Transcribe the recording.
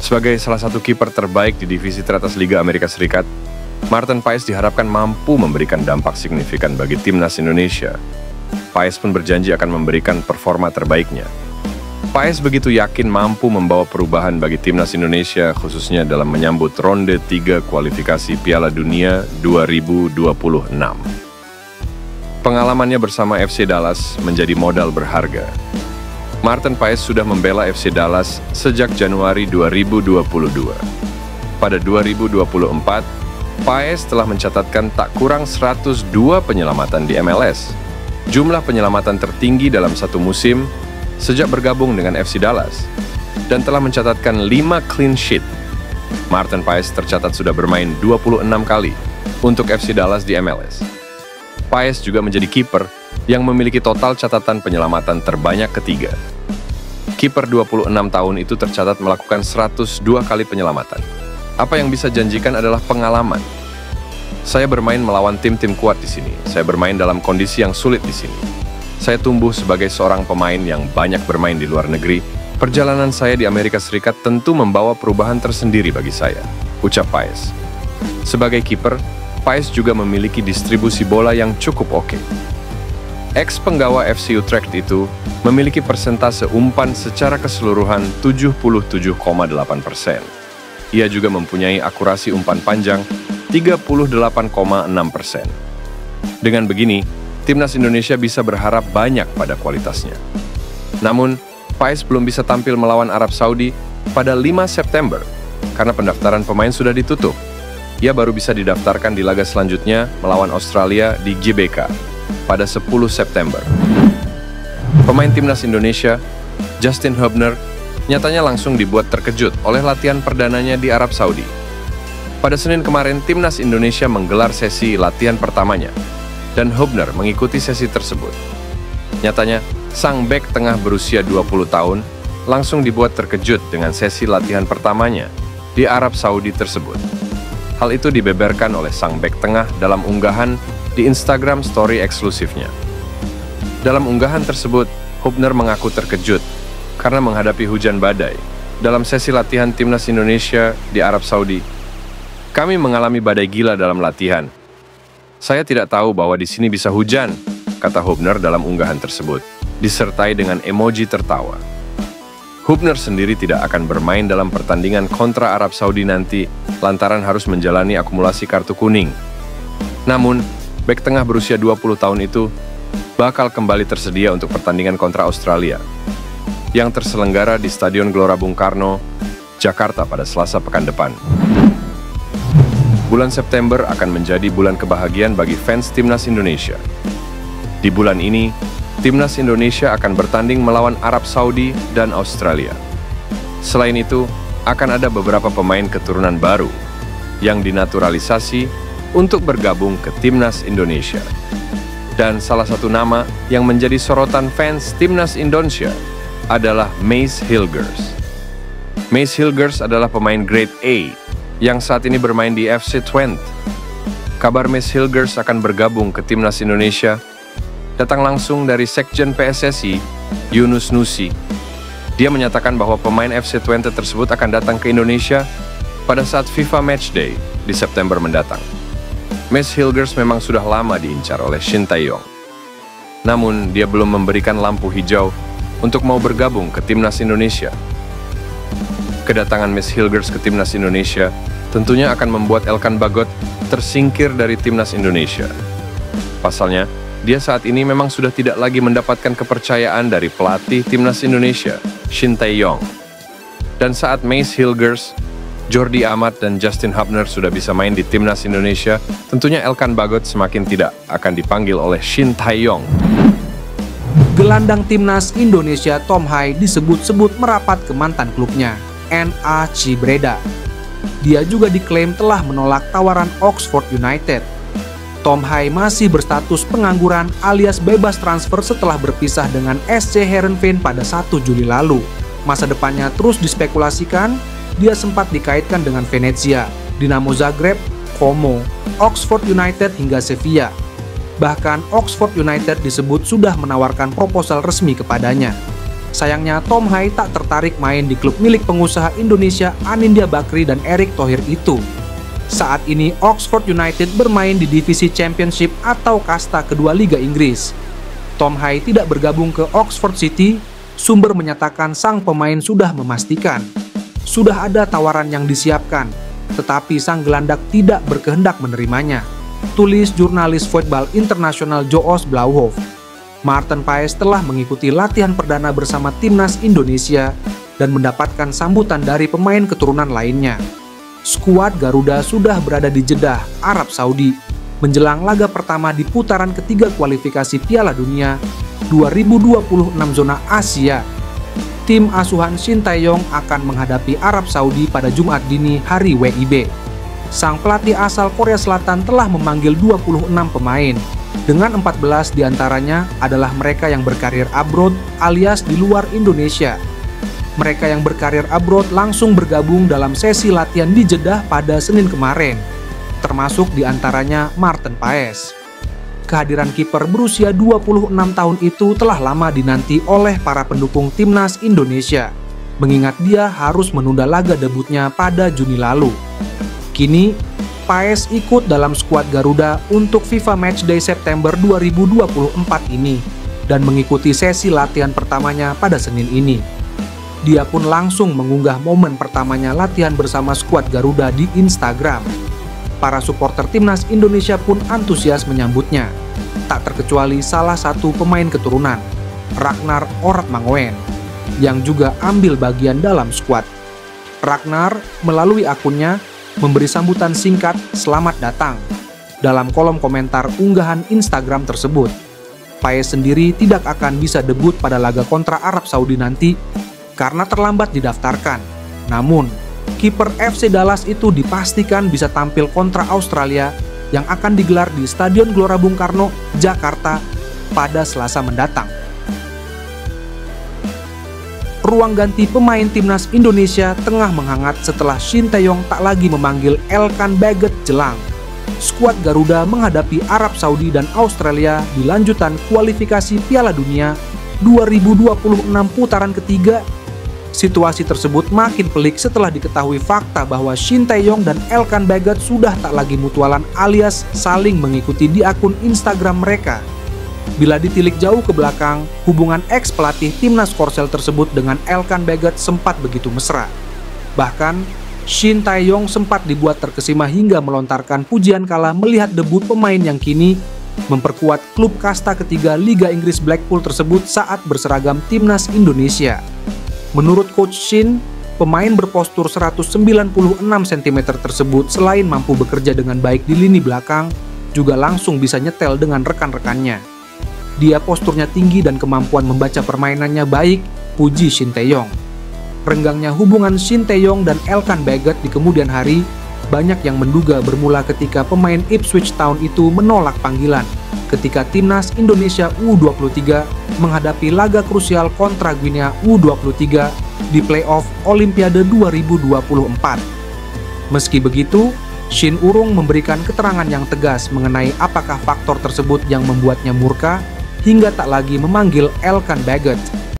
Sebagai salah satu kiper terbaik di divisi teratas Liga Amerika Serikat, Martin Paes diharapkan mampu memberikan dampak signifikan bagi timnas Indonesia. Paes pun berjanji akan memberikan performa terbaiknya. Paes begitu yakin mampu membawa perubahan bagi timnas Indonesia, khususnya dalam menyambut ronde 3 kualifikasi Piala Dunia 2026. Pengalamannya bersama FC Dallas menjadi modal berharga. Martin Paes sudah membela FC Dallas sejak Januari 2022. Pada 2024, Paes telah mencatatkan tak kurang 102 penyelamatan di MLS. Jumlah penyelamatan tertinggi dalam satu musim sejak bergabung dengan FC Dallas, dan telah mencatatkan 5 clean sheet. Martin Paes tercatat sudah bermain 26 kali untuk FC Dallas di MLS. Paes juga menjadi kiper yang memiliki total catatan penyelamatan terbanyak ketiga. Kiper 26 tahun itu tercatat melakukan 102 kali penyelamatan. Apa yang bisa janjikan adalah pengalaman. Saya bermain melawan tim-tim kuat di sini. Saya bermain dalam kondisi yang sulit di sini. Saya tumbuh sebagai seorang pemain yang banyak bermain di luar negeri. Perjalanan saya di Amerika Serikat tentu membawa perubahan tersendiri bagi saya, ucap Paes. Sebagai kiper, Paes juga memiliki distribusi bola yang cukup oke. Ex-penggawa FC Utrecht itu memiliki persentase umpan secara keseluruhan 77,8%. Ia juga mempunyai akurasi umpan panjang 38,6%. Dengan begini, timnas Indonesia bisa berharap banyak pada kualitasnya. Namun, Paes belum bisa tampil melawan Arab Saudi pada 5 September karena pendaftaran pemain sudah ditutup. Ia baru bisa didaftarkan di laga selanjutnya melawan Australia di GBK pada 10 September. Pemain timnas Indonesia, Justin Hubner, nyatanya langsung dibuat terkejut oleh latihan perdananya di Arab Saudi. Pada Senin kemarin, timnas Indonesia menggelar sesi latihan pertamanya, dan Hubner mengikuti sesi tersebut. Nyatanya, sang bek tengah berusia 20 tahun langsung dibuat terkejut dengan sesi latihan pertamanya di Arab Saudi tersebut. Hal itu dibeberkan oleh sang bek tengah dalam unggahan di Instagram story eksklusifnya. Dalam unggahan tersebut, Hubner mengaku terkejut karena menghadapi hujan badai dalam sesi latihan timnas Indonesia di Arab Saudi. Kami mengalami badai gila dalam latihan. Saya tidak tahu bahwa di sini bisa hujan, kata Hubner dalam unggahan tersebut, disertai dengan emoji tertawa. Hubner sendiri tidak akan bermain dalam pertandingan kontra Arab Saudi nanti lantaran harus menjalani akumulasi kartu kuning. Namun, bek tengah berusia 20 tahun itu bakal kembali tersedia untuk pertandingan kontra Australia yang terselenggara di Stadion Gelora Bung Karno, Jakarta pada Selasa pekan depan. Bulan September akan menjadi bulan kebahagiaan bagi fans timnas Indonesia. Di bulan ini, timnas Indonesia akan bertanding melawan Arab Saudi dan Australia. Selain itu, akan ada beberapa pemain keturunan baru yang dinaturalisasi untuk bergabung ke timnas Indonesia. Dan salah satu nama yang menjadi sorotan fans timnas Indonesia adalah Mace Hilgers. Mace Hilgers adalah pemain grade A yang saat ini bermain di FC Twente. Kabar Mace Hilgers akan bergabung ke timnas Indonesia datang langsung dari Sekjen PSSI, Yunus Nusi. Dia menyatakan bahwa pemain FC Twente tersebut akan datang ke Indonesia pada saat FIFA Matchday di September mendatang. Mace Hilgers memang sudah lama diincar oleh Shin Tae-yong. Namun, dia belum memberikan lampu hijau untuk mau bergabung ke timnas Indonesia. Kedatangan Mace Hilgers ke timnas Indonesia tentunya akan membuat Elkan Bagot tersingkir dari timnas Indonesia. Pasalnya, dia saat ini memang sudah tidak lagi mendapatkan kepercayaan dari pelatih timnas Indonesia, Shin Tae-yong. Dan saat Mace Hilgers, Jordi Amat, dan Justin Hubner sudah bisa main di timnas Indonesia, tentunya Elkan Bagot semakin tidak akan dipanggil oleh Shin Tae-yong. Gelandang timnas Indonesia Tom Hai disebut-sebut merapat ke mantan klubnya, NAC Breda. Dia juga diklaim telah menolak tawaran Oxford United. Tom Hai masih berstatus pengangguran alias bebas transfer setelah berpisah dengan SC Heerenveen pada 1 Juli lalu. Masa depannya terus dispekulasikan, dia sempat dikaitkan dengan Venezia, Dinamo Zagreb, Como, Oxford United hingga Sevilla. Bahkan Oxford United disebut sudah menawarkan proposal resmi kepadanya. Sayangnya Tom Hai tak tertarik main di klub milik pengusaha Indonesia Anindya Bakri dan Erick Thohir itu. Saat ini Oxford United bermain di divisi Championship atau kasta kedua Liga Inggris. Tom Hai tidak bergabung ke Oxford City. Sumber menyatakan sang pemain sudah memastikan sudah ada tawaran yang disiapkan, tetapi sang gelandak tidak berkehendak menerimanya, tulis jurnalis Voetbal Internasional Joos Blauhof. Maarten Paes telah mengikuti latihan perdana bersama timnas Indonesia dan mendapatkan sambutan dari pemain keturunan lainnya. Skuad Garuda sudah berada di Jeddah, Arab Saudi, menjelang laga pertama di putaran ketiga kualifikasi Piala Dunia 2026 zona Asia. Tim asuhan Shin Tae-yong akan menghadapi Arab Saudi pada Jumat dini hari WIB. Sang pelatih asal Korea Selatan telah memanggil 26 pemain, dengan 14 diantaranya adalah mereka yang berkarir abroad alias di luar Indonesia. Mereka yang berkarir abroad langsung bergabung dalam sesi latihan di Jeddah pada Senin kemarin, termasuk diantaranya Maarten Paes. Kehadiran kiper berusia 26 tahun itu telah lama dinanti oleh para pendukung timnas Indonesia, mengingat dia harus menunda laga debutnya pada Juni lalu. Kini, Paes ikut dalam skuad Garuda untuk FIFA Matchday September 2024 ini dan mengikuti sesi latihan pertamanya pada Senin ini. Dia pun langsung mengunggah momen pertamanya latihan bersama skuad Garuda di Instagram. Para supporter timnas Indonesia pun antusias menyambutnya, tak terkecuali salah satu pemain keturunan, Ragnar Oratmangoen, yang juga ambil bagian dalam skuad. Ragnar melalui akunnya memberi sambutan singkat "Selamat datang" dalam kolom komentar unggahan Instagram tersebut. Paes sendiri tidak akan bisa debut pada laga kontra Arab Saudi nanti karena terlambat didaftarkan. Namun, kiper FC Dallas itu dipastikan bisa tampil kontra Australia yang akan digelar di Stadion Gelora Bung Karno, Jakarta pada Selasa mendatang. Ruang ganti pemain timnas Indonesia tengah menghangat setelah Shin Tae-yong tak lagi memanggil Elkan Baggett jelang. Skuad Garuda menghadapi Arab Saudi dan Australia di lanjutan kualifikasi Piala Dunia 2026 putaran ketiga. Situasi tersebut makin pelik setelah diketahui fakta bahwa Shin Tae-yong dan Elkan Baggett sudah tak lagi mutualan alias saling mengikuti di akun Instagram mereka. Bila ditilik jauh ke belakang, hubungan ex-pelatih timnas Korsel tersebut dengan Elkan Baggett sempat begitu mesra. Bahkan, Shin Tae-yong sempat dibuat terkesima hingga melontarkan pujian kala melihat debut pemain yang kini memperkuat klub kasta ketiga Liga Inggris Blackpool tersebut saat berseragam timnas Indonesia. Menurut Coach Shin, pemain berpostur 196 cm tersebut selain mampu bekerja dengan baik di lini belakang, juga langsung bisa nyetel dengan rekan-rekannya. Dia posturnya tinggi dan kemampuan membaca permainannya baik, puji Shin Tae-yong. Renggangnya hubungan Shin Tae-yong dan Elkan Baggett di kemudian hari, banyak yang menduga bermula ketika pemain Ipswich Town itu menolak panggilan ketika timnas Indonesia U23 menghadapi laga krusial kontra Guinea U23 di playoff Olimpiade 2024. Meski begitu, Shin urung memberikan keterangan yang tegas mengenai apakah faktor tersebut yang membuatnya murka hingga tak lagi memanggil Elkan Baggett.